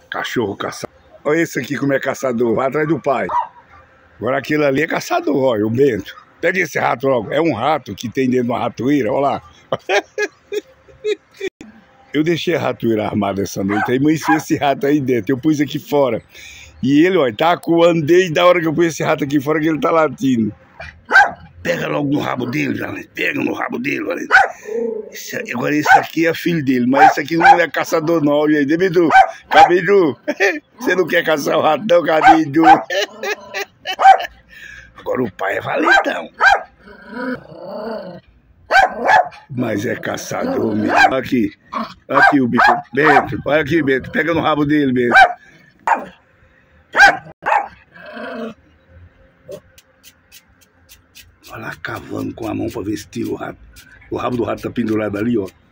Cachorro caçador. Olha esse aqui como é caçador, vai atrás do pai. Agora aquele ali é caçador, olha, o Bento. Pega esse rato logo. É um rato que tem dentro de uma ratoeira, olha lá. Eu deixei a ratoeira armada essa noite, aí amanheceu esse rato aí dentro. Eu pus aqui fora. E ele, olha, tá acuando desde da hora que eu pus esse rato aqui fora que ele tá latindo. Pega logo no rabo dele, Valente. Pega no rabo dele, Valente. Agora esse aqui é filho dele, mas esse aqui não é caçador não. E aí, Cabidu, Cabidu, você não quer caçar o rato não, Cabidu? Agora o pai é valentão. Mas é caçador mesmo. Aqui, aqui o bicho. Bento, olha aqui, Bento. Pega no rabo dele, Bento. Olha lá, cavando com a mão pra ver se tira o rato. O rabo do rato tá pendurado ali, ó.